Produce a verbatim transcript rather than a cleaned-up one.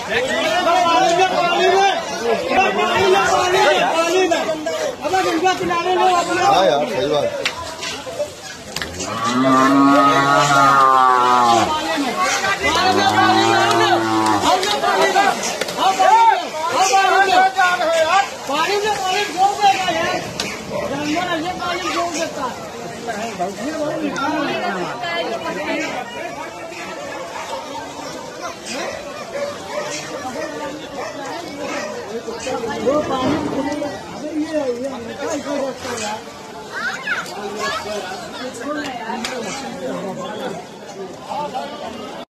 हाँ यार सही बात। पानी में पानी जोड़ देगा यार, जानवर ऐसे पानी जोड़ देता है। वो पानी ये ये कैसे होता है यार।